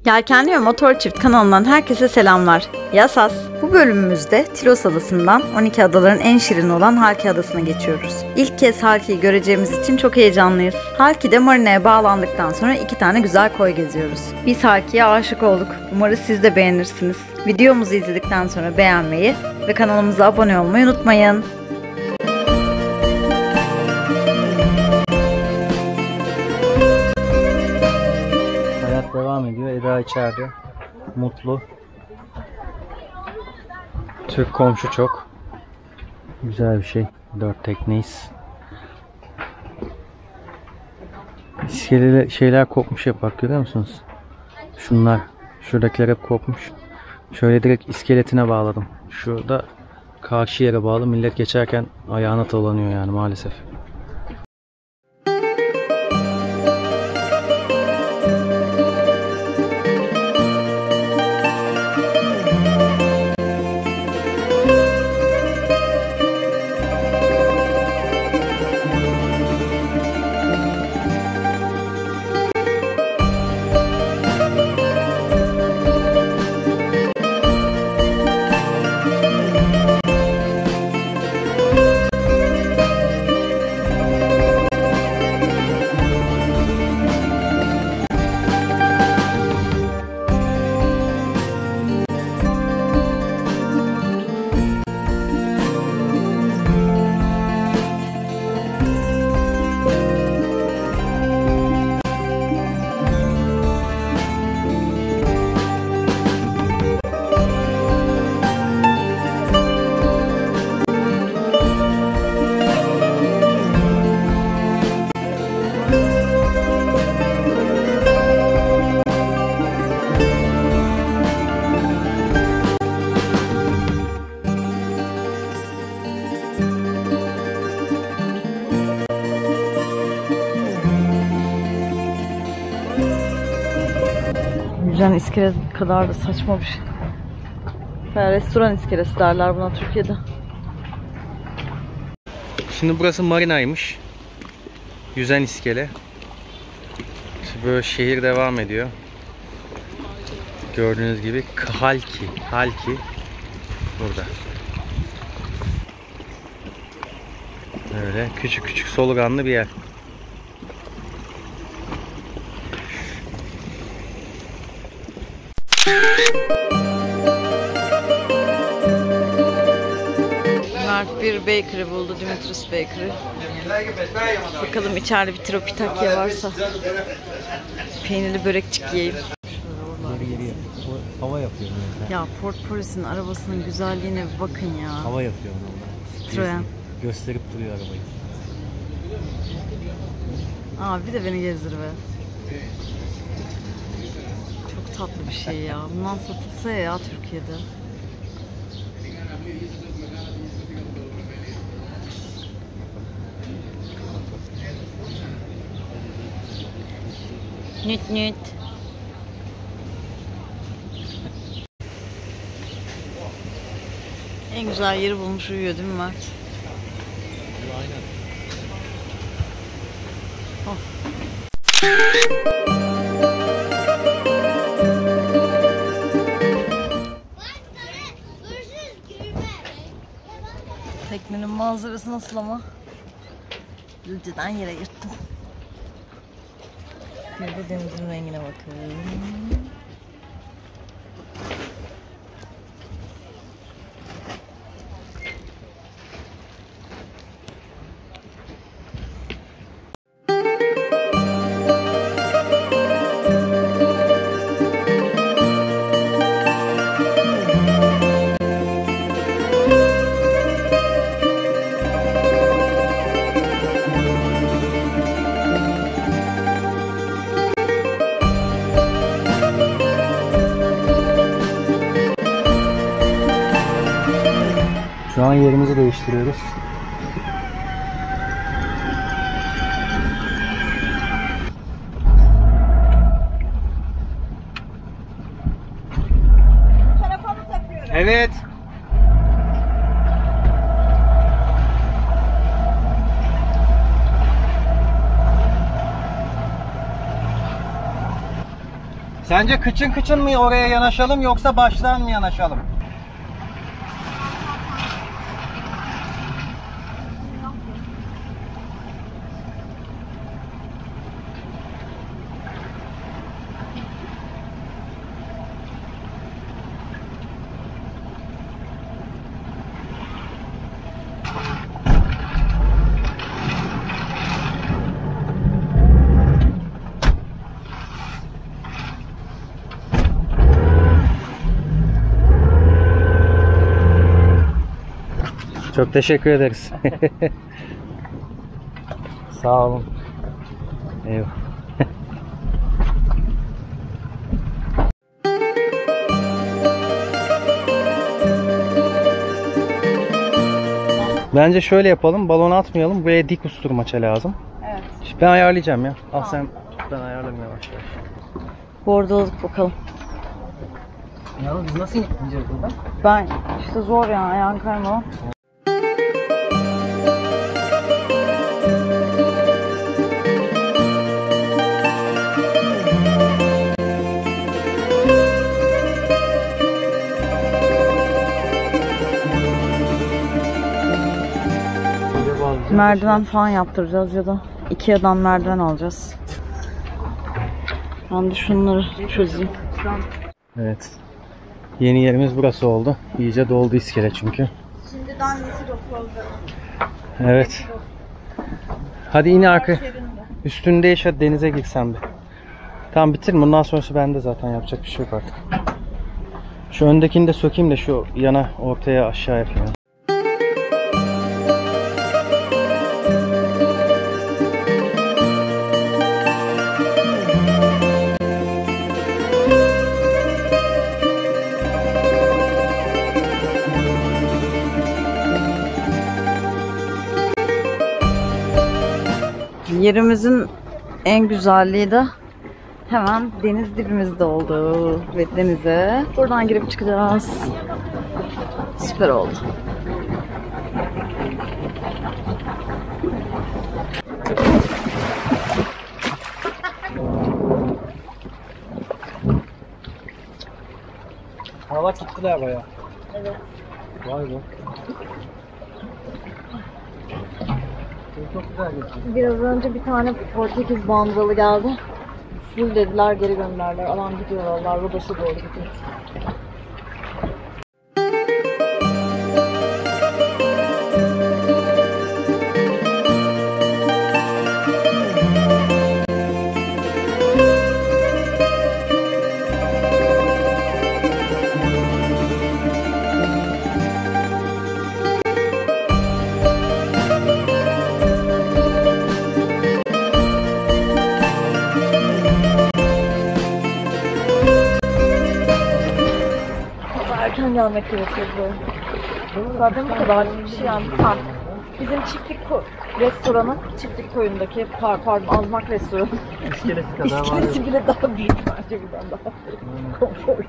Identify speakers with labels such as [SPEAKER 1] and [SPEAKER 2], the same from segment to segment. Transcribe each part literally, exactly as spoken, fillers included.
[SPEAKER 1] Yelkenli ve Motor Çift kanalından herkese selamlar. Yasas. Bu bölümümüzde Tilos Adası'ndan on iki adaların en şirin olan Halki Adası'na geçiyoruz. İlk kez Halki'yi göreceğimiz için çok heyecanlıyız. Halki'de marinaya bağlandıktan sonra iki tane güzel koy geziyoruz. Biz Halki'ye aşık olduk. Umarız siz de beğenirsiniz. Videomuzu izledikten sonra beğenmeyi ve kanalımıza abone olmayı unutmayın.
[SPEAKER 2] Devam ediyor. Eda içeride. Mutlu. Türk komşu çok. Güzel bir şey. Dört tekneyiz. İskeleler şeyler kopmuş hep, bak görüyor musunuz? Şunlar. Şuradakiler hep kopmuş. Şöyle direkt iskeletine bağladım. Şurada karşı yere bağlı. Millet geçerken ayağına dolanıyor yani maalesef.
[SPEAKER 1] Yüzen iskelet kadar da saçma bir şey. Yani restoran iskelesi derler buna Türkiye'de.
[SPEAKER 2] Şimdi burası marinaymış. Yüzen iskele. İşte böyle şehir devam ediyor. Gördüğünüz gibi Halki. Halki burada. Böyle küçük küçük soluganlı bir yer.
[SPEAKER 1] Mert bir bakery buldu, Dimitris Bakery. Bakalım içeride bir Tropitakya varsa peynirli börekçik yiyeyim.
[SPEAKER 2] Geri geri hava yapıyor.
[SPEAKER 1] Ya Port Poris'in arabasının güzelliğine bir bakın ya.
[SPEAKER 2] Hava yapıyor onlar.
[SPEAKER 1] Citroen.
[SPEAKER 2] Gösterip duruyor arabayı.
[SPEAKER 1] Aa bir de beni gezdir be. Çok tatlı bir şey ya. Bundan satılsa ya Türkiye'de. Nüt nüt. En güzel yeri bulmuş uyuyor değil mi Mert?
[SPEAKER 2] Aynen.
[SPEAKER 1] Oh. Teknenin manzarası nasıl ama? Gülceden yere yırttım. Bir de denizin rengine bakın.
[SPEAKER 2] Şu an yerimizi değiştiriyoruz. Evet. Sence kıçın kıçın mı oraya yanaşalım yoksa baştan mı yanaşalım? Çok teşekkür ederiz. Sağ olun. Eyvallah. Bence şöyle yapalım. Balonu atmayalım. Buraya dik usturmaça lazım.
[SPEAKER 1] Evet.
[SPEAKER 2] Ben ayarlayacağım ya. Al sen. Ben ayarlarım yavaş yavaş.
[SPEAKER 1] Bordoladık bakalım.
[SPEAKER 2] Ya biz nasıl gideceğiz buradan?
[SPEAKER 1] Ben işte zor ya, ayağın kayma. Merdiven falan yaptıracağız ya da Ikea'dan merdiven alacağız. Ben de şunları çözeyim.
[SPEAKER 2] Evet. Yeni yerimiz burası oldu. İyice doldu iskele çünkü.
[SPEAKER 1] Şimdiden yeşil oldu.
[SPEAKER 2] Evet. Hadi in arka. Üstünde yaşa, denize girsen bir. Tamam bitir. Bundan sonrası bende zaten, yapacak bir şey yok artık. Şu öndekini de sökeyim de şu yana ortaya aşağı yapayım.
[SPEAKER 1] Yerimizin en güzelliği de hemen deniz dibimizde oldu ve denize buradan girip çıkacağız. Süper oldu.
[SPEAKER 2] Hava gittiler bayağı.
[SPEAKER 1] Evet.
[SPEAKER 2] Vay be. Çok güzel geçti.
[SPEAKER 1] Biraz önce bir tane Portekiz bandalı geldi. Full dediler, geri gönderdiler. Alan gidiyor vallahi, Rodos'a doğru gidiyor. Erken gelmek gerekiyordu. Zaten bu kadar bir şey yani. Tam bizim çiftlik ko restoranın, çiftlik koyundaki par pardon Azmak restoranı.
[SPEAKER 2] İskelesi kadar var.
[SPEAKER 1] İskelesi bile daha büyük bence, buradan daha konforlu.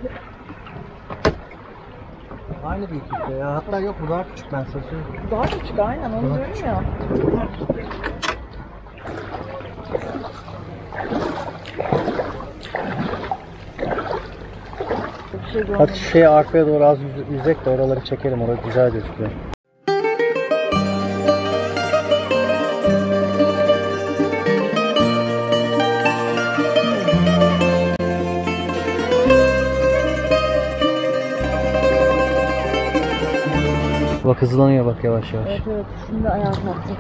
[SPEAKER 2] Aynı büyüklükte ya. Hatta yok, bu daha küçük, ben size söyleyeyim.
[SPEAKER 1] Daha küçük, aynen onu diyorum ya. Şey
[SPEAKER 2] Hadi şey arkaya doğru az yüz yüzek de oraları çekelim, orası güzel gözüküyor. Bak hızlanıyor bak, yavaş yavaş.
[SPEAKER 1] Evet evet, şimdi ayağa kalktık.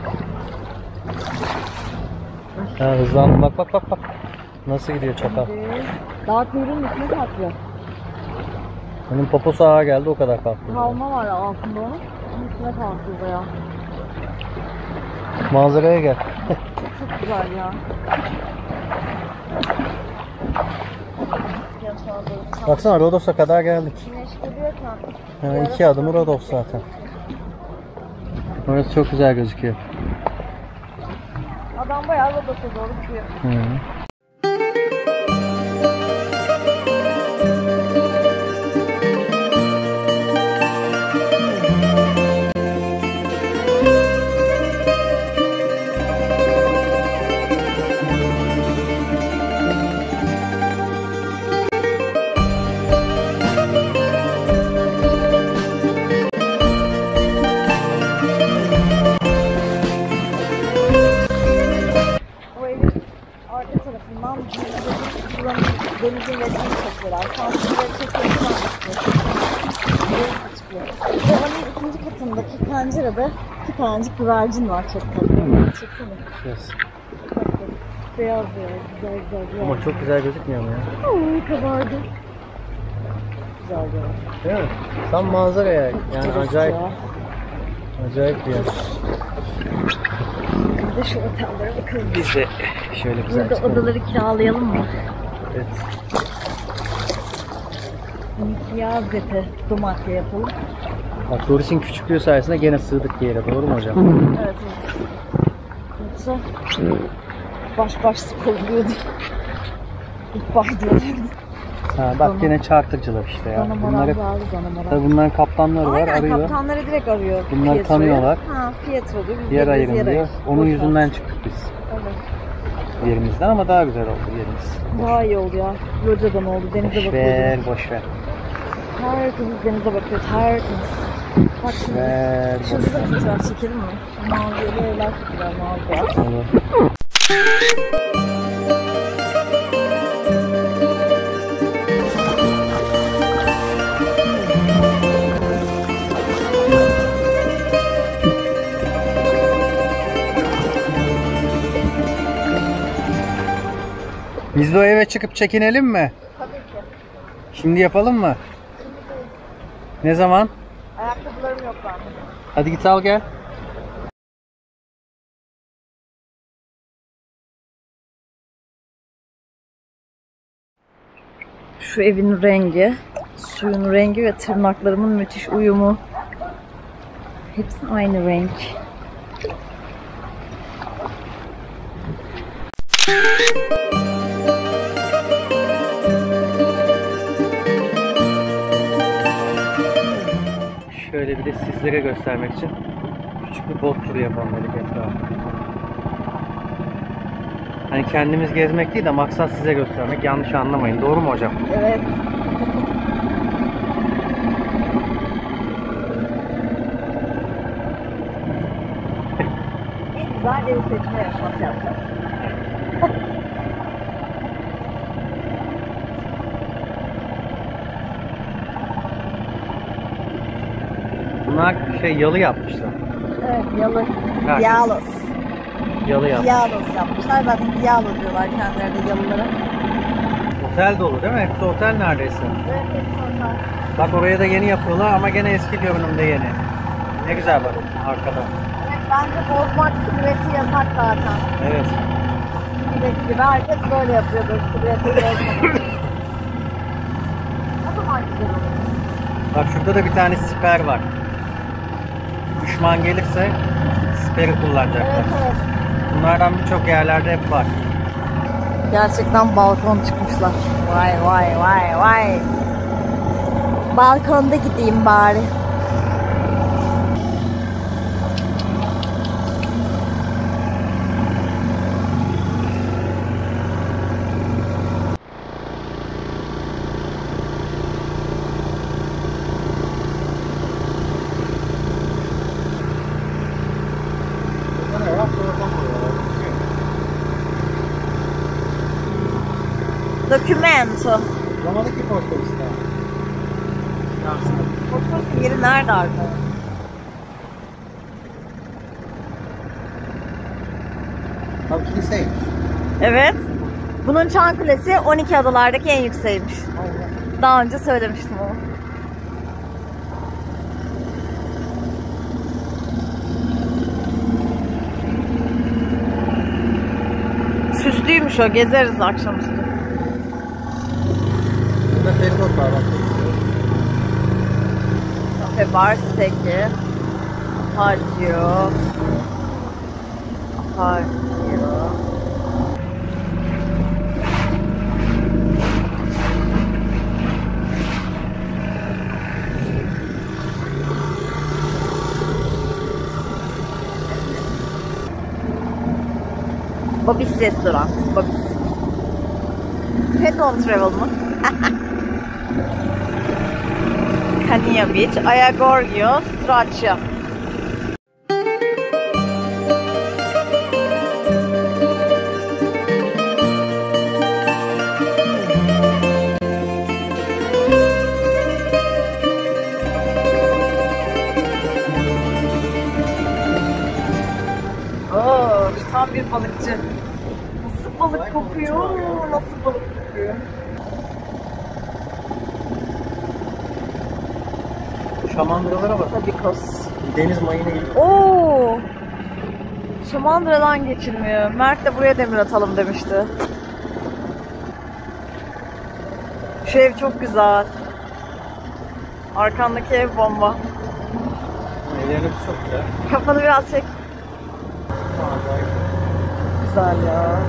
[SPEAKER 2] Ha, hızlandı, bak bak bak bak. Nasıl gidiyor çakal.
[SPEAKER 1] Daha kuyruğun üstüne kalkıyor.
[SPEAKER 2] Onun poposu ağa geldi, o kadar kalktı.
[SPEAKER 1] Kalma var altında onun. Onun üstüne kalkıyor bayağı.
[SPEAKER 2] Manzaraya gel.
[SPEAKER 1] Çok güzel ya.
[SPEAKER 2] Baksana, Rodos'a kadar geldik.
[SPEAKER 1] Güneş geliyorken.
[SPEAKER 2] Yani iki adım Rodos zaten. Orası çok güzel gözüküyor.
[SPEAKER 1] Adam bayağı Rodos'a doğru gidiyor.
[SPEAKER 2] Hı -hı.
[SPEAKER 1] denizin resmini çekiyorlar. Sansürleri çekiyorlar. Ve onun ikinci katındaki pencerede iki tanecik güvercin var, çok tatlı. Çeksene.
[SPEAKER 2] Yes.
[SPEAKER 1] Beyaz beyaz, güzel güzel güzel.
[SPEAKER 2] Ama çok güzel gözükmüyor mu ya?
[SPEAKER 1] Ooo, kabardı. Güzel güzel.
[SPEAKER 2] Değil mi? Tam manzaraya yani acayip. Ya. Acayip bir yer.
[SPEAKER 1] Bir de şu otellere bakalım.
[SPEAKER 2] Biz de şöyle güzel
[SPEAKER 1] burada
[SPEAKER 2] çıkalım.
[SPEAKER 1] Odaları kiralayalım mı?
[SPEAKER 2] Evet.
[SPEAKER 1] Yazgete Domatya yapalım.
[SPEAKER 2] Bak Doris'in küçüklüğü sayesinde gene sığdık bir yere, doğru mu hocam?
[SPEAKER 1] Evet, evet. Yoksa baş baş sıkılıyordu. İhbar diyorlardı.
[SPEAKER 2] Ha bak Dana, gene chartercılar işte ya. Bunlar hep, tabii bunların kaptanları var,
[SPEAKER 1] aynen,
[SPEAKER 2] arıyor.
[SPEAKER 1] Kaptanları direkt arıyor.
[SPEAKER 2] Bunları Pietro'yu tanıyorlar.
[SPEAKER 1] Ha, Pietro diyor.
[SPEAKER 2] Yer ayırın diyor. Onun yüzünden çıktık biz.
[SPEAKER 1] Evet.
[SPEAKER 2] Yerimizden ama daha güzel oldu yerimiz.
[SPEAKER 1] Daha iyi oldu ya. Locadan oldu. Denize bakıyoruz.
[SPEAKER 2] Boşver, boşver.
[SPEAKER 1] Tertemiz denize bakıyoruz. Tertemiz. Bak şimdi.
[SPEAKER 2] Ver,
[SPEAKER 1] şurada da fotoğraf çekelim mi? Mavi evler çok güzel, mavi beyaz.
[SPEAKER 2] Olur. Biz de o eve çıkıp çekinelim mi?
[SPEAKER 1] Tabii ki.
[SPEAKER 2] Şimdi yapalım mı? Ne zaman?
[SPEAKER 1] Ayakkabılarım yok bende.
[SPEAKER 2] Hadi git al gel.
[SPEAKER 1] Şu evin rengi, suyun rengi ve tırnaklarımın müthiş uyumu. Hepsi aynı renk.
[SPEAKER 2] Şöyle bir de sizlere göstermek için küçük bir bot turu yapalım dedik etrafa. Hani kendimiz gezmek değil de maksat size göstermek. Yanlış anlamayın. Doğru mu hocam?
[SPEAKER 1] Evet. En güzel ev seçme yarışması yapacağız.
[SPEAKER 2] Bunlar şey yalı yapmışlar.
[SPEAKER 1] Evet, yalı.
[SPEAKER 2] Herkes
[SPEAKER 1] Yalos.
[SPEAKER 2] Yalı yapmış.
[SPEAKER 1] Yalos yapmışlar. Zaten Yalo diyorlar kendilerine yalılara.
[SPEAKER 2] Otel dolu değil mi? Hepsi otel neredeyse.
[SPEAKER 1] Evet, hepsi otel.
[SPEAKER 2] Bak oraya da yeni yapıyorlar ama gene eski görünümde yeni. Ne güzel bak arkada.
[SPEAKER 1] Evet, bence bozmak silüeti yasak zaten.
[SPEAKER 2] Evet.
[SPEAKER 1] Silüeti gibi herkes böyle yapıyordur. Silüeti bozmak. O zaman güzel olur.
[SPEAKER 2] Bak şurada da bir tane siper var. Düşman gelirse siperi kullanacaklar.
[SPEAKER 1] Evet, evet.
[SPEAKER 2] Bunlardan birçok yerlerde hep var.
[SPEAKER 1] Gerçekten balkon çıkmışlar. Vay vay vay vay. Balkonda gideyim bari. Documento.
[SPEAKER 2] Zamanındaki portal işte.
[SPEAKER 1] Fotoğrafın yeri nerede arkadaşlar?
[SPEAKER 2] Abi kiliseymiş.
[SPEAKER 1] Evet. Bunun Çan Kulesi on iki adalardaki en yükseğiymiş. Daha önce söylemiştim onu. Süslüymüş o. Gezeriz akşamüstü.
[SPEAKER 2] Burada feribot var bak.
[SPEAKER 1] Kafe bar steki. Harcıyor. Harcıyor. Bobby's restoran. Bobby's. Pet on Travel mı? Kania Beach, Ayagorgio, Straccia. kokuyor. Nasıl balık kokuyor?
[SPEAKER 2] Şamandıralara bak.
[SPEAKER 1] Tabikos.
[SPEAKER 2] Deniz mayına gibi.
[SPEAKER 1] Oo! Şamandıradan geçilmiyor. Mert de buraya demir atalım demişti. Şu ev çok güzel. Arkandaki ev bomba.
[SPEAKER 2] Evlerimiz çok güzel.
[SPEAKER 1] Kafanı biraz çek.
[SPEAKER 2] Acayip.
[SPEAKER 1] Güzel ya.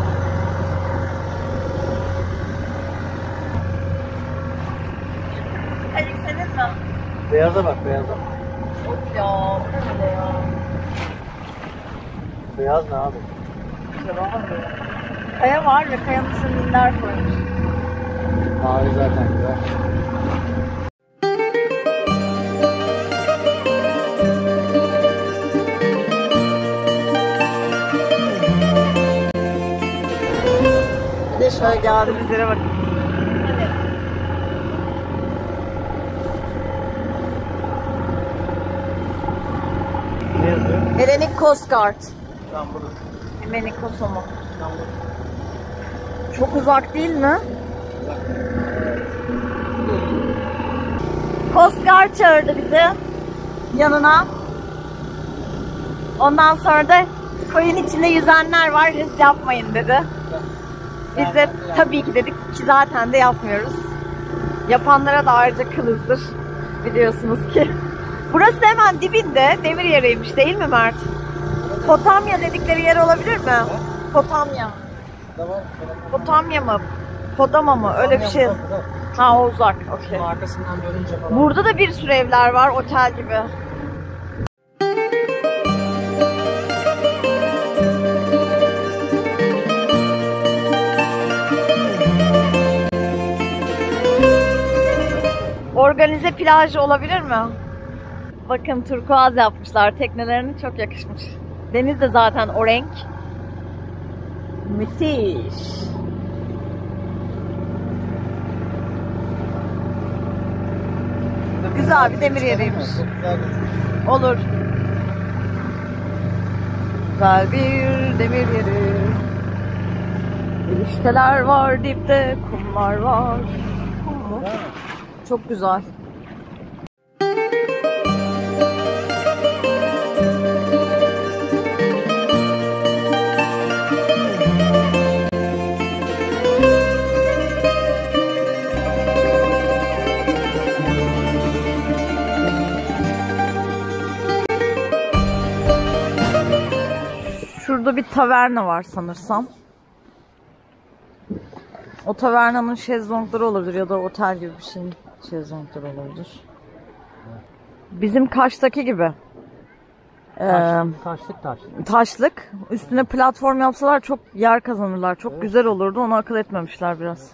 [SPEAKER 1] Ali senin mi?
[SPEAKER 2] Beyaza bak, beyaza.
[SPEAKER 1] Of ya, bu ne böyle ya?
[SPEAKER 2] Beyaz ne abi?
[SPEAKER 1] Güzel olmadı. Kaya var ve kayanın üstüne minder koymuş.
[SPEAKER 2] Mavi zaten güzel.
[SPEAKER 1] Bir de şöyle geldiğimiz yere bakın.
[SPEAKER 2] Ne yazıyor?
[SPEAKER 1] Hellenic Coast Guard.
[SPEAKER 2] Tam burada.
[SPEAKER 1] Hellenic Coast mu?
[SPEAKER 2] Tam burada.
[SPEAKER 1] Çok uzak değil mi? Coast Guard çağırdı bizi yanına. Ondan sonra da koyun içinde yüzenler var, risk yapmayın dedi. Biz de tabii ki dedik ki zaten de yapmıyoruz. Yapanlara da ayrıca kılızdır biliyorsunuz ki. Burası da hemen dibinde demir yeriymiş değil mi Mert? Potamya dedikleri yer olabilir mi? Potamya.
[SPEAKER 2] Tamam.
[SPEAKER 1] Potamya mı? Podama mı? Öyle bir şey. Ha o uzak. Okey.
[SPEAKER 2] Arkasından dönünce falan.
[SPEAKER 1] Burada da bir sürü evler var otel gibi. Organize plajı olabilir mi? Bakın turkuaz yapmışlar. Teknelerine çok yakışmış. Deniz de zaten o renk. Müthiş. Güzel bir demir yeriymiş. Olur. Güzel bir demir yeri. İşteler var dipte, kumlar var. Kum mu? Çok güzel. Şurada bir taverna var sanırsam. O tavernanın şezlongları olabilir ya da otel gibi bir şeyin şezlongları olabilir. Bizim Kaş'taki gibi. Ee,
[SPEAKER 2] Taşlık taş.
[SPEAKER 1] taşlık. Üstüne platform yapsalar çok yer kazanırlar. Çok evet. Güzel olurdu. Onu akıl etmemişler biraz.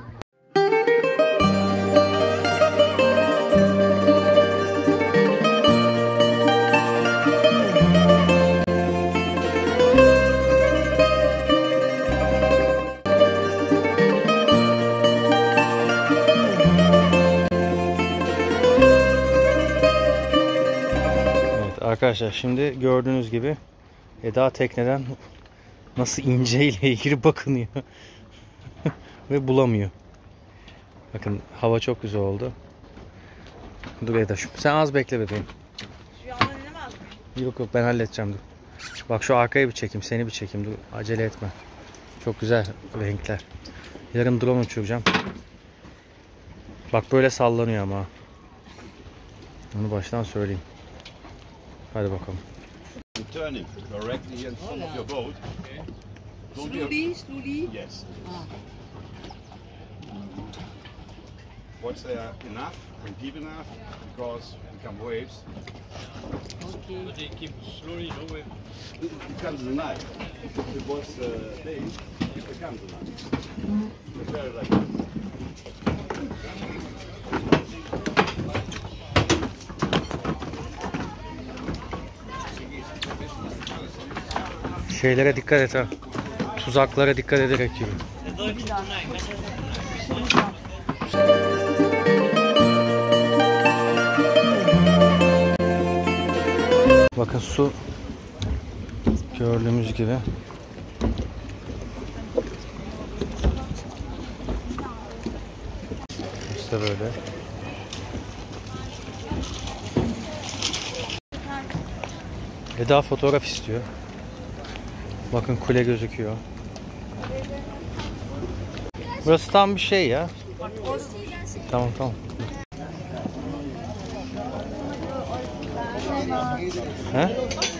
[SPEAKER 2] Arkadaşlar şimdi gördüğünüz gibi Eda tekneden nasıl ince ile ilgili bakınıyor ve bulamıyor. Bakın hava çok güzel oldu. Dur Eda, sen az bekle bebeğim.
[SPEAKER 1] Şu yandan inemez mi?
[SPEAKER 2] Yok yok, ben halledeceğim, dur. Bak şu arkaya bir çekeyim, seni bir çekeyim, dur, acele etme. Çok güzel renkler. Yarın drone uçuracağım. Bak böyle sallanıyor ama. Onu baştan söyleyeyim. Hadi bakalım.
[SPEAKER 3] Turning directly in front of your boat.
[SPEAKER 4] Slowly, slowly.
[SPEAKER 3] Yes. Once they are enough and deep enough, because become waves.
[SPEAKER 4] Okay.
[SPEAKER 5] But they keep slowly nowhere.
[SPEAKER 3] It becomes the night. If it was uh, day, it becomes the night. It's very like that.
[SPEAKER 2] Şeylere dikkat et ha. Tuzaklara dikkat ederek yürü. Bakın su gördüğümüz gibi İşte böyle. Eda fotoğraf istiyor. Bakın kule gözüküyor. Burası tam bir şey ya. Tamam tamam. He?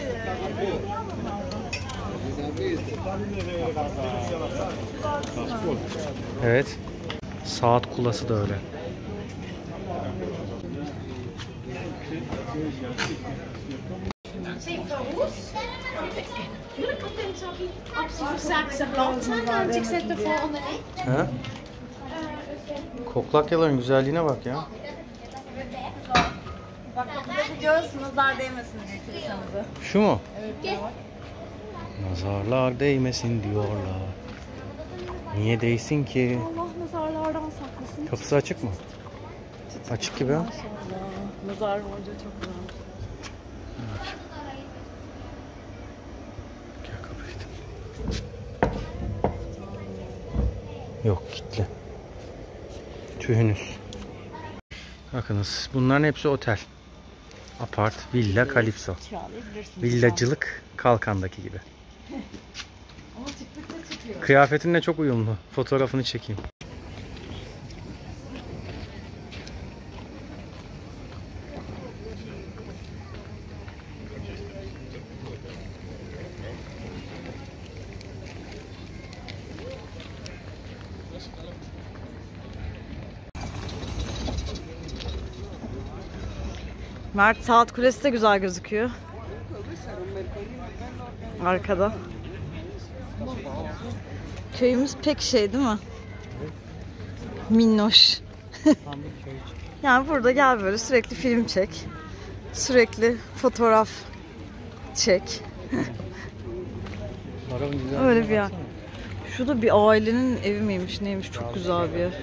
[SPEAKER 2] Evet. Saat kulası da öyle. He? Koklakyaların güzelliğine bak ya.
[SPEAKER 1] Bak burada bir göz nazar değmesin diye kilisemizde.
[SPEAKER 2] Şu mu? Evet. Nazarlar değmesin diyorlar. Niye değsin ki?
[SPEAKER 1] Allah nazarlardan saklasın.
[SPEAKER 2] Kapısı açık mı? Açık gibi.
[SPEAKER 1] Maşallah. Nazar hoca çok güzel.
[SPEAKER 2] Gel kapıyı. Yok kilitli. Tühünüz. Bakınız bunların hepsi otel. Apart, villa, kalipso. Villacılık Kalkan'daki gibi.
[SPEAKER 1] Ama çıktıkça çıkıyor.
[SPEAKER 2] Kıyafetinle çok uyumlu. Fotoğrafını çekeyim.
[SPEAKER 1] Mert, saat kulesi de güzel gözüküyor. Arkada. Köyümüz pek şey değil mi? Minnoş. Yani burada gel böyle sürekli film çek. Sürekli fotoğraf çek. Öyle bir yer. Şurada bir ailenin evi miymiş neymiş, çok güzel bir yer.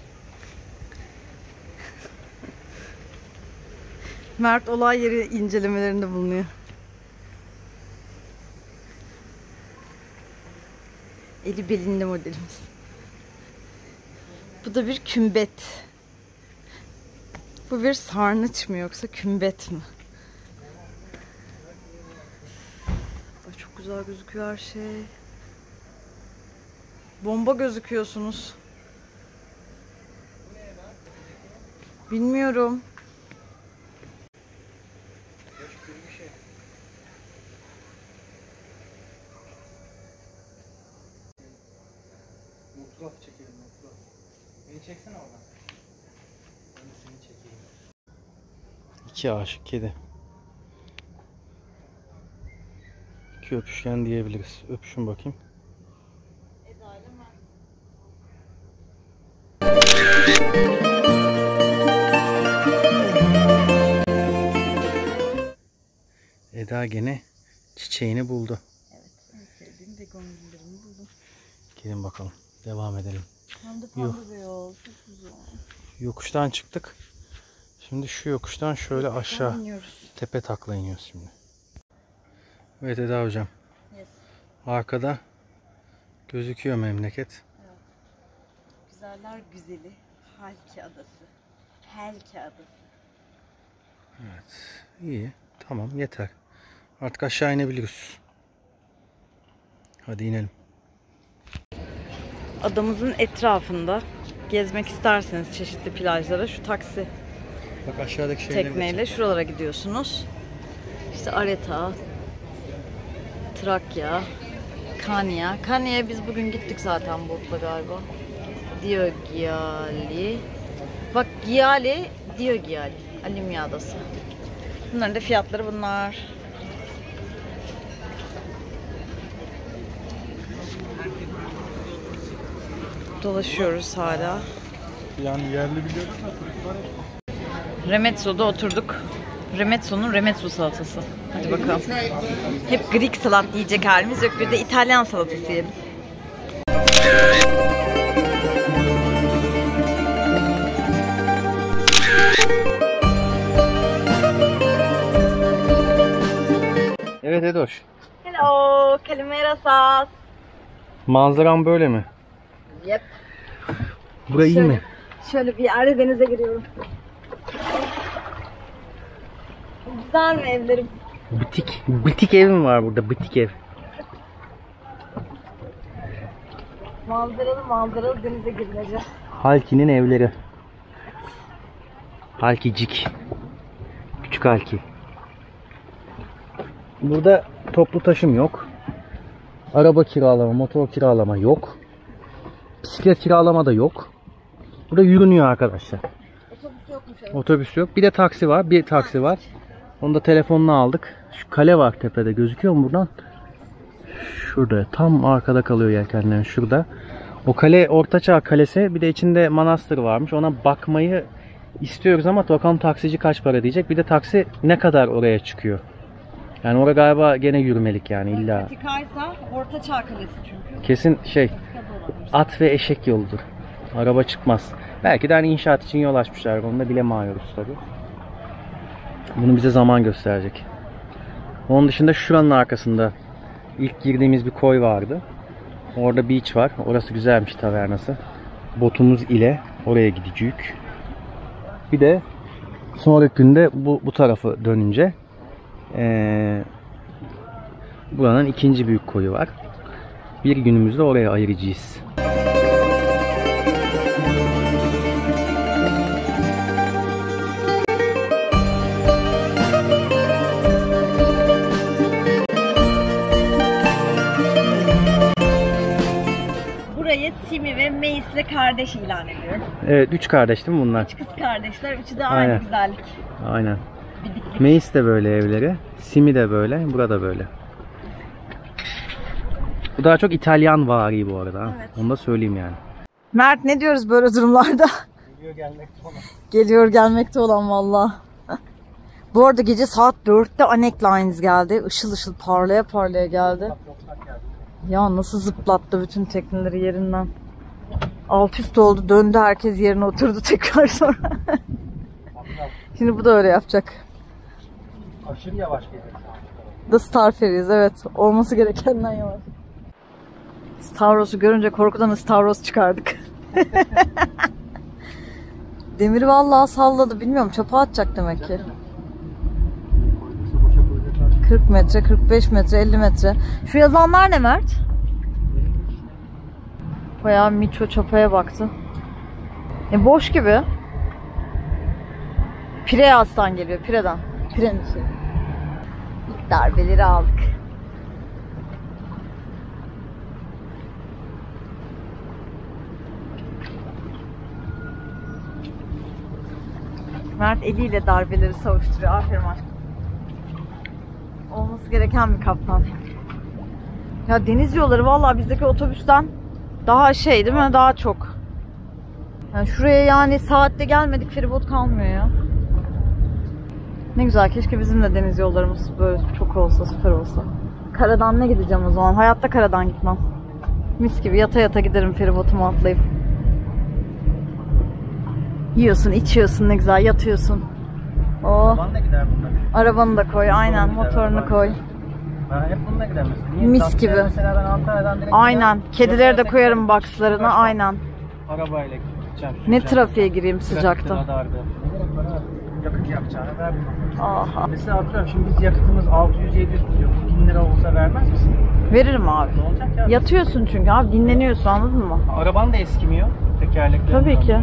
[SPEAKER 1] Mert olay yeri incelemelerinde bulunuyor. Eli belinde modelimiz. Bu da bir kümbet. Bu bir sarnıç mı yoksa kümbet mi? Ay çok güzel gözüküyor her şey. Bomba gözüküyorsunuz. Bilmiyorum.
[SPEAKER 2] Fotoğraf çekelim, fotoğraf. Beni çeksene oradan. Ben de seni çekeyim. İki aşık kedi. İki öpüşken diyebiliriz. Öpüşün bakayım. Eda gene çiçeğini buldu.
[SPEAKER 1] Evet, en sevdiğim begonvillerimi buldum.
[SPEAKER 2] Gelin bakalım. Devam edelim.
[SPEAKER 1] Hem de pembe beyaz, çok güzel.
[SPEAKER 2] Yokuştan çıktık. Şimdi şu yokuştan şöyle aşağı
[SPEAKER 1] İniyoruz.
[SPEAKER 2] tepe takla iniyoruz şimdi. Evet Eda hocam.
[SPEAKER 1] Yes.
[SPEAKER 2] Arkada gözüküyor memleket.
[SPEAKER 1] Evet. Güzeller güzeli Halki Adası. Halki Adası.
[SPEAKER 2] Evet. İyi. Tamam yeter. Artık aşağı inebiliriz. Hadi inelim.
[SPEAKER 1] Adamızın etrafında gezmek isterseniz çeşitli plajlara şu taksi
[SPEAKER 2] Bak aşağıdaki şeyleri
[SPEAKER 1] tekneyle şuralara gidiyorsunuz. İşte Areta, Trakya, Kanya. Kanya'ya biz bugün gittik zaten botla galiba. Diogyali. Bak Gyali, Diogyali. Alimya Adası. Bunların da fiyatları bunlar. Dolaşıyoruz hala.
[SPEAKER 2] Yani yerli biliyoruz da
[SPEAKER 1] Remezzo'da oturduk. Remezzo'nun Remezzo salatası. Hadi bakalım. Hep Greek salat yiyecek halimiz yok. Bir de İtalyan salatası yiyelim.
[SPEAKER 2] Evet Edoş.
[SPEAKER 1] Hello, Kalimerasas.
[SPEAKER 2] Manzaram böyle mi?
[SPEAKER 1] Yep.
[SPEAKER 2] Burayı iyi mi?
[SPEAKER 1] Şöyle bir yerde denize giriyorum. Güzel mi evlerim?
[SPEAKER 2] Butik. Butik ev mi var burada? Butik ev.
[SPEAKER 1] Manzaralı manzaralı denize girmece.
[SPEAKER 2] Halki'nin evleri. Halkicik. Küçük Halki. Burada toplu taşım yok. Araba kiralama, motor kiralama yok. Bisiklet kiralama da yok. Burada yürünüyor arkadaşlar.
[SPEAKER 1] Otobüs yokmuş. Evet.
[SPEAKER 2] Otobüs yok. Bir de taksi var. Bir taksi var. Onu da telefonla aldık. Şu kale var tepede. Gözüküyor mu buradan? Şurada. Tam arkada kalıyor yelkenlerin. Şurada. O kale Ortaçağ Kalesi. Bir de içinde manastır varmış. Ona bakmayı istiyoruz ama bakalım taksici kaç para diyecek. Bir de taksi ne kadar oraya çıkıyor. Yani orada galiba gene yürümelik yani illa.
[SPEAKER 1] Patikaysa Ortaçağ Kalesi çünkü.
[SPEAKER 2] Kesin şey at ve eşek yoludur. Araba çıkmaz. Belki de hani inşaat için yol açmışlar. Onu da bilemiyoruz tabii. Bunu bize zaman gösterecek. Onun dışında şuranın arkasında ilk girdiğimiz bir koy vardı. Orada beach var. Orası güzelmiş, tavernası. Botumuz ile oraya gideceğiz. Bir de sonraki günde bu, bu tarafı dönünce ee, buranın ikinci büyük koyu var. Bir günümüzde oraya ayıracağız.
[SPEAKER 1] Burayı Simi ve Meis'le kardeş ilan ediyor.
[SPEAKER 2] Evet, üç kardeş değil mi bunlar?
[SPEAKER 1] Üç kız kardeşler, üçü de aynı
[SPEAKER 2] Aynen.
[SPEAKER 1] güzellik.
[SPEAKER 2] Aynen.
[SPEAKER 1] Bidiklik.
[SPEAKER 2] Meis de böyle evleri. Simi de böyle. Burada böyle. Bu daha çok İtalyan vari bu arada.
[SPEAKER 1] Evet.
[SPEAKER 2] Onu da söyleyeyim yani.
[SPEAKER 1] Mert, ne diyoruz böyle durumlarda?
[SPEAKER 2] Geliyor gelmekte olan.
[SPEAKER 1] Geliyor gelmekte olan valla. Bu arada gece saat dörtte Anek Lines geldi. Işıl ışıl parlaya parlaya geldi. Ya nasıl zıplattı bütün tekneleri yerinden. Alt üst oldu, döndü, herkes yerine oturdu tekrar sonra. Şimdi bu da öyle yapacak.
[SPEAKER 2] Aşırı yavaş geliyor.
[SPEAKER 1] The Star Ferries, evet. Olması gerekenden yavaş. Stavros'u görünce korkudan Stavros çıkardık. Demir vallahi salladı. Bilmiyorum, çöpe atacak demek ki. kırk metre, kırk beş metre, elli metre. Şu yazanlar ne Mert? Bayağı Miço çapaya baktı. E boş gibi. Pireas'tan geliyor, Pire'den. Pire'nin şey. İlk darbeleri aldık. Mert eliyle darbeleri savuşturuyor. Aferin aşkım. Olması gereken bir kaptan. Ya deniz yolları vallahi bizdeki otobüsten daha şey değil mi? Daha çok. Yani şuraya yani saatte gelmedik, feribot kalmıyor ya. Ne güzel, keşke bizim de deniz yollarımız böyle çok olsa, süper olsa. Karadan ne gideceğim o zaman? Hayatta karadan gitmem. Mis gibi yata yata giderim feribotuma atlayıp. Yiyorsun, içiyorsun, ne güzel yatıyorsun. Oh.
[SPEAKER 2] Ben de gider bunlar.
[SPEAKER 1] Arabanı da koy, aynen, motorunu koy.
[SPEAKER 2] Ben hep bununla gider mesela. Niye?
[SPEAKER 1] Mis
[SPEAKER 2] Taksiye
[SPEAKER 1] gibi.
[SPEAKER 2] Mesela ben Antalya'dan direkt
[SPEAKER 1] Aynen.
[SPEAKER 2] gider,
[SPEAKER 1] Kedileri de
[SPEAKER 2] yoksa
[SPEAKER 1] koyarım
[SPEAKER 2] tekrar
[SPEAKER 1] boxlarına,
[SPEAKER 2] baştan
[SPEAKER 1] aynen.
[SPEAKER 2] Arabayla gideceğim.
[SPEAKER 1] Ne
[SPEAKER 2] süreceğim.
[SPEAKER 1] trafiğe gireyim
[SPEAKER 2] Trafikte,
[SPEAKER 1] sıcakta.
[SPEAKER 2] radarda. Ne gerek var abi? Yakıt yakacağını ver bunu.
[SPEAKER 1] Aha.
[SPEAKER 2] Mesela atıyorum şimdi biz yakıtımız altı yüz yedi yüz tutuyor. bin lira olsa vermez misin?
[SPEAKER 1] Veririm abi.
[SPEAKER 2] Ne olacak ya?
[SPEAKER 1] Yatıyorsun çünkü abi, dinleniyorsun, anladın mı?
[SPEAKER 2] Araban da eskimiyor. Tekerlekleri.
[SPEAKER 1] Tabii ki.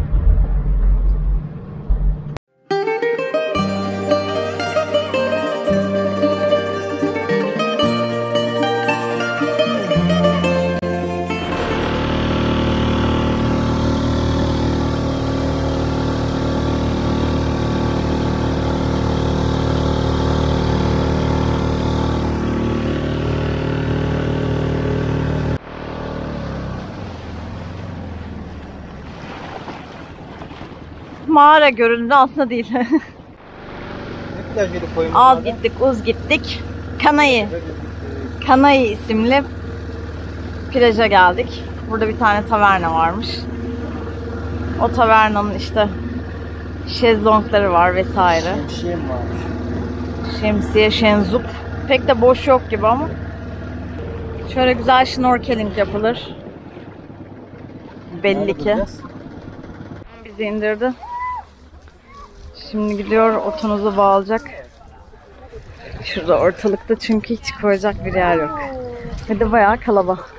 [SPEAKER 1] Mağara göründü, aslında değil.
[SPEAKER 2] Ne kadar yeri koymuş?
[SPEAKER 1] Az gittik, uz gittik. Kanayı. Kanayı isimli plaja geldik. Burada bir tane taverna varmış. O tavernanın işte şezlongları var vesaire.
[SPEAKER 2] Şemsiye mi varmış?
[SPEAKER 1] Şemsiye, şenzup. Pek de boş yok gibi ama. Şöyle güzel snorkeling yapılır. Belli ki. bizi indirdi. Şimdi gidiyor otonozu bağlayacak. Şurada ortalıkta çünkü hiç koyacak bir yer yok. Ve de bayağı kalabalık.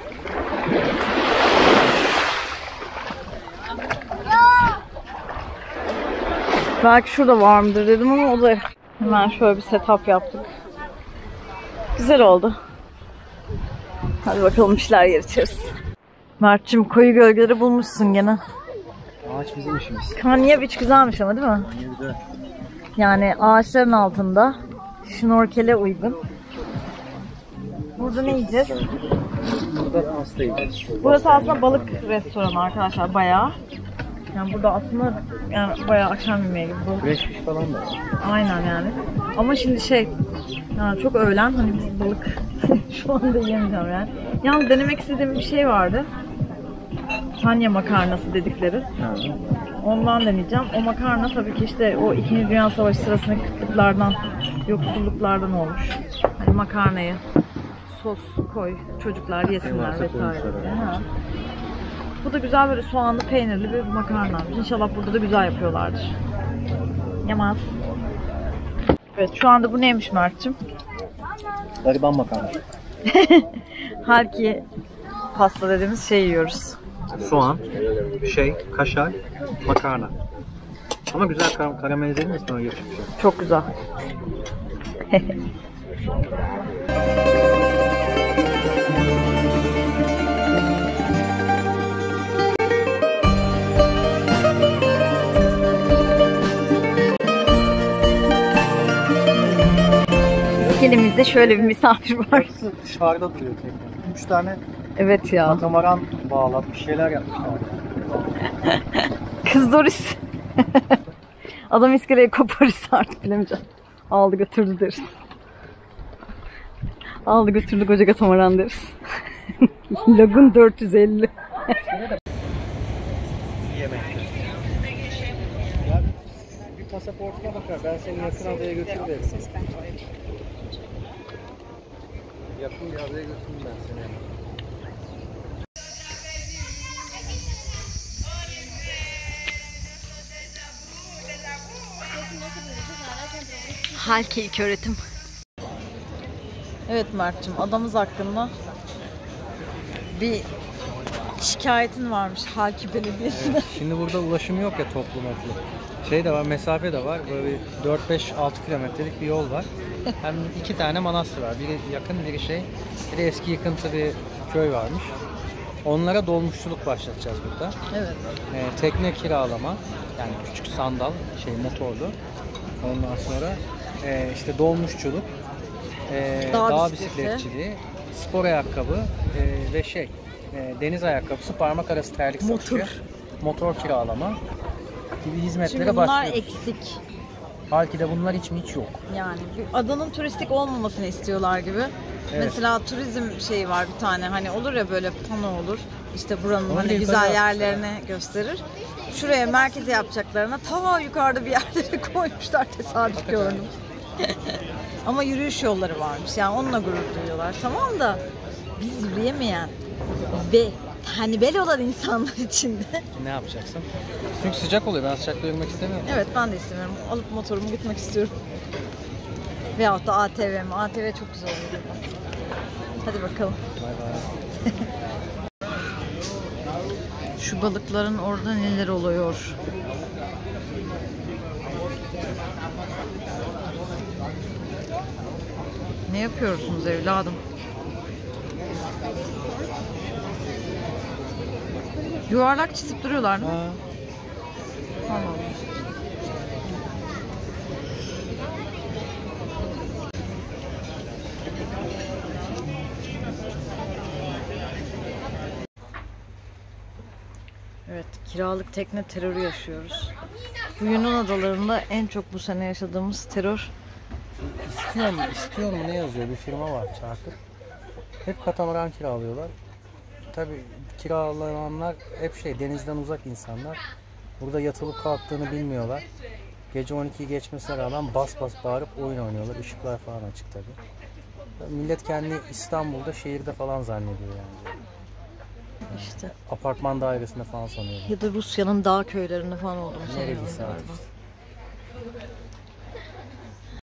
[SPEAKER 1] Belki şurada var mıdır dedim ama o da hemen şöyle bir setup yaptık. Güzel oldu. Hadi bakalım işler yer içeriz. Mert'cim koyu gölgeleri bulmuşsun gene.
[SPEAKER 2] Ağaç bizim işimiz.
[SPEAKER 1] Kanya Beach güzelmiş ama değil mi?
[SPEAKER 2] Güzel.
[SPEAKER 1] Yani ağaçların altında. Şnorkele uygun. Burada ne yiyeceğiz?
[SPEAKER 2] Burada hastayız.
[SPEAKER 1] Burası aslında balık restoranı arkadaşlar bayağı. Yani burada aslında yani bayağı akşam yemeği gibi balık.
[SPEAKER 2] Fresh fish falan da var.
[SPEAKER 1] Aynen yani. Ama şimdi şey yani çok öğlen hani balık şu anda yiyemeyeceğim yani. Yalnız denemek istediğim bir şey vardı. Kanya makarnası dedikleri.
[SPEAKER 2] Ha.
[SPEAKER 1] Ondan deneyeceğim. O makarna tabii ki işte o İkinci Dünya Savaşı sırasındaki kıtlıklardan, yoksulluklardan olmuş. Hani makarnayı sos koy, çocuklar yesinler vesaire. Ha. Bu da güzel böyle soğanlı peynirli bir makarna. İnşallah burada da güzel yapıyorlardır. Yamaz. Evet şu anda bu neymiş Mert'cim?
[SPEAKER 2] Gariban makarna.
[SPEAKER 1] Halki pasta dediğimiz şey yiyoruz.
[SPEAKER 2] Soğan, şey, kaşar, makarna. Ama güzel kar karamelize edilmiş sonra yakışık bir şey.
[SPEAKER 1] Çok güzel. İskelemizde şöyle bir misafir var.
[SPEAKER 2] Dışarıda duruyor tekrar. Üç tane
[SPEAKER 1] Evet ya.
[SPEAKER 2] katamaran bağlat, bir şeyler yapmışlar.
[SPEAKER 1] Kız Doris. Adam iskeleyi koparırsa artık bilemeyeceğim. Aldı götürdü deriz. Aldı götürdü koca katamaran deriz. Lagun dört yüz elli.
[SPEAKER 2] Ya bir pasaportuna bakar, ben seni yakın adaya götürürüm derim. Yakın bir adaya götürürüm ben seni.
[SPEAKER 1] Halki ilköğretim. Evet Mert'cim adamız hakkında bir şikayetin varmış Halki Belediyesi'ne.
[SPEAKER 2] Evet, şimdi burada ulaşım yok ya toplu moplu. Şey de var, mesafe de var. Böyle dört beş altı kilometrelik bir yol var. Hem iki tane manastır var. Biri yakın, biri şey. Bir de eski yıkıntı bir köy varmış. Onlara dolmuşçuluk başlatacağız burada.
[SPEAKER 1] Evet.
[SPEAKER 2] Ee, tekne kiralama, yani küçük sandal, şey motorlu. Ondan sonra e, işte dolmuşçuluk, e,
[SPEAKER 1] Dağ
[SPEAKER 2] dağ,
[SPEAKER 1] bisikleti.
[SPEAKER 2] bisikletçiliği, spor ayakkabı e, ve şey e, deniz ayakkabısı, parmak arası terlik satışı,
[SPEAKER 1] Motor.
[SPEAKER 2] motor kiralama gibi hizmetlere
[SPEAKER 1] Çünkü bunlar
[SPEAKER 2] başlıyoruz.
[SPEAKER 1] eksik.
[SPEAKER 2] Belki de bunlar hiç mi hiç yok.
[SPEAKER 1] Yani bir adanın turistik olmamasını istiyorlar gibi.
[SPEAKER 2] Evet.
[SPEAKER 1] Mesela turizm şeyi var bir tane hani olur ya böyle pano olur. İşte buranın
[SPEAKER 2] Onu
[SPEAKER 1] hani
[SPEAKER 2] da
[SPEAKER 1] güzel
[SPEAKER 2] yukarı
[SPEAKER 1] yerlerini gösterir. Şuraya merkeze yapacaklarına ta yukarıda bir yerlere koymuşlar tesadüf gördüm. Ama yürüyüş yolları varmış. Yani onunla gurur duyuyorlar. Tamam da biz yürüyemeyen ve hanibel olan insanlar için de.
[SPEAKER 2] Ne yapacaksın? Çünkü sıcak oluyor. Ben sıcakta yürümek istemiyorum.
[SPEAKER 1] Evet ben de istemiyorum. Alıp motorumu gitmek istiyorum. Veyahut da A T V mi? A T V çok güzel oluyor. Hadi bakalım.
[SPEAKER 2] Bay bay.
[SPEAKER 1] Şu balıkların orada neler oluyor? Ne yapıyorsunuz evladım? Yuvarlak çizip duruyorlar değil mi?
[SPEAKER 2] Ha.
[SPEAKER 1] Allah Allah. Evet, kiralık tekne terörü yaşıyoruz. Bu Yunan adalarında en çok bu sene yaşadığımız terör.
[SPEAKER 2] İstiyorum, istiyorum ne yazıyor? Bir firma var çarkı. Hep katamaran kiralıyorlar. Tabii kiralananlar hep şey denizden uzak insanlar. Burada yatılıp kalktığını bilmiyorlar. Gece on ikiyi geçmesine rağmen bas bas bağırıp oyun oynuyorlar. Işıklar falan açık tabii. Millet kendi İstanbul'da şehirde falan zannediyor yani.
[SPEAKER 1] İşte.
[SPEAKER 2] Apartman dairesinde falan sanıyorum.
[SPEAKER 1] Ya da Rusya'nın dağ köylerinde falan olduğunu sanıyorum
[SPEAKER 2] Nereliyse
[SPEAKER 1] galiba.
[SPEAKER 2] artık.